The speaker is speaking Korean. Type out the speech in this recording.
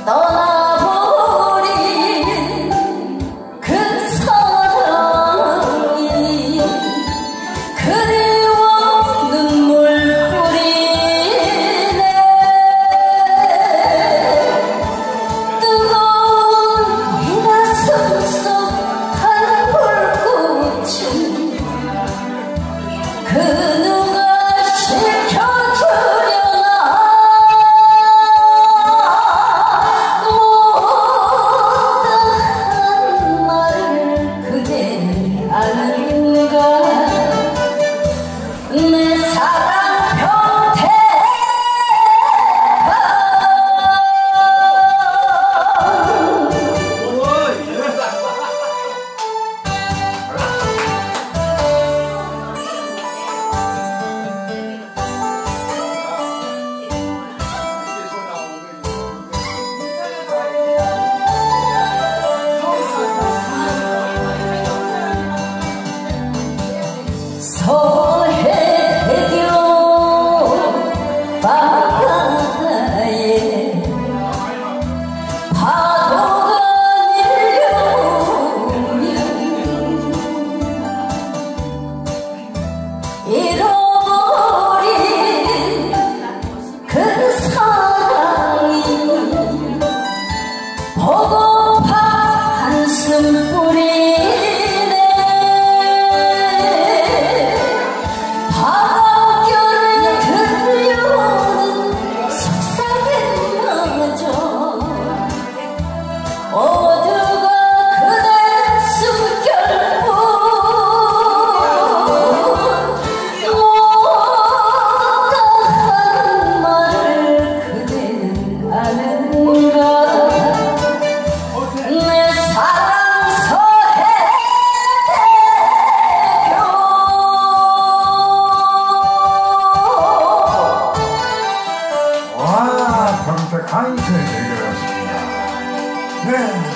떠나버린 그 사랑이 그리워 눈물 뿌리네. 뜨거운 이 가슴 속 한 불꽃은 그 누가 시켜주려나. 못다한 말을 그대 아는가. 내 사랑 병태가 서해대교 바다에 파도가 밀려오면 잃어버린 그 사랑이 보고파 한숨 뿌리네. 바람결에 들려오는 속삭임마저 모두가 그대 숨결뿐. 못다한 말을 그대는 아는가. 내 사랑 서해대교. 와, 평택 한세 대교였습니다. 네.